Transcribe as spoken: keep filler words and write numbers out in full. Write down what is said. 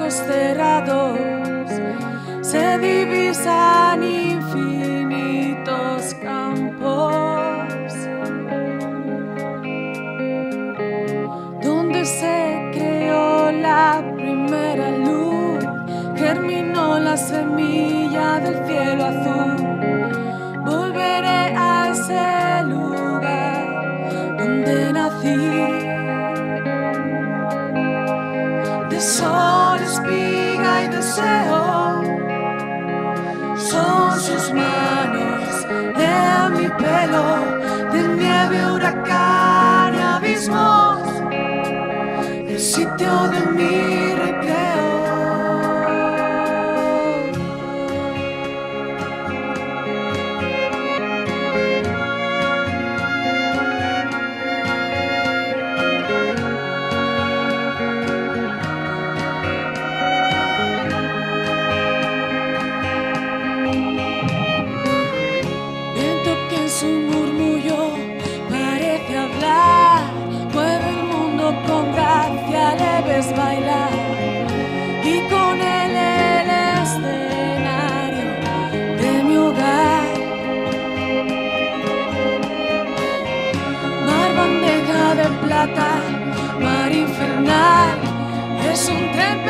ojos cerrados se divisan infinitos campos donde se creó la primera luz, germinó la semilla del cielo azul. Volveré a ese lugar donde nací. De sol, espiga y deseo son sus manos, de mi pelo, de nieve, huracán y abismos, el sitio de mi recreo. Su murmullo parece hablar, mueve el mundo con gracia, le ves bailar y con él el escenario de mi hogar. Mar, bandeja de plata, mar infernal, es un tren